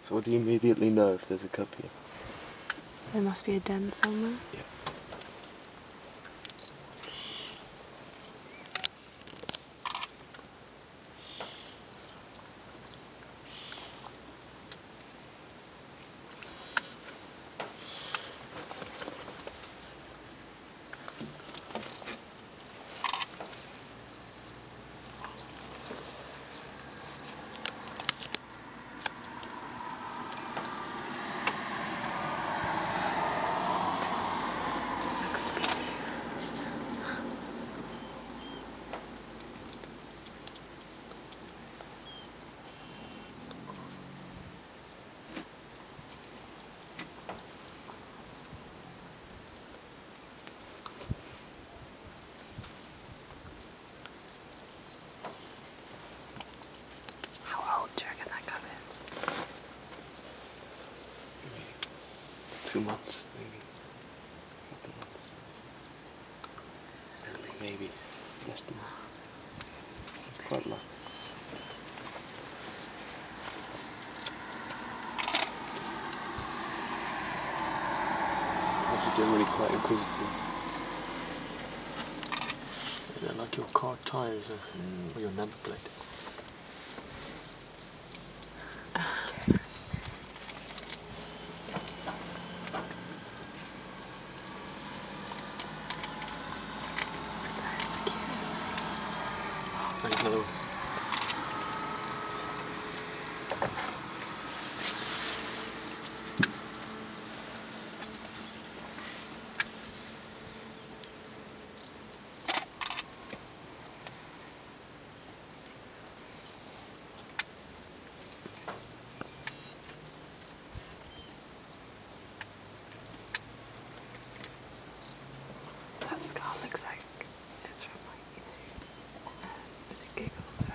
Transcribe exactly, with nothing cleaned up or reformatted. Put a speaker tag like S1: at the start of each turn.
S1: or do you immediately know if there's a cub here?
S2: There must be a den somewhere.
S1: Yeah.
S2: Sucks to be you. How old do you reckon that cub is?
S1: Two months, maybe. Couple months. Maybe less than that. It's quite low. Cubs are generally quite inquisitive. They're like your car tyres or, mm. or your number plate. There's another one.
S2: That scar looks like it's from like, you know, uh, was it Giggles?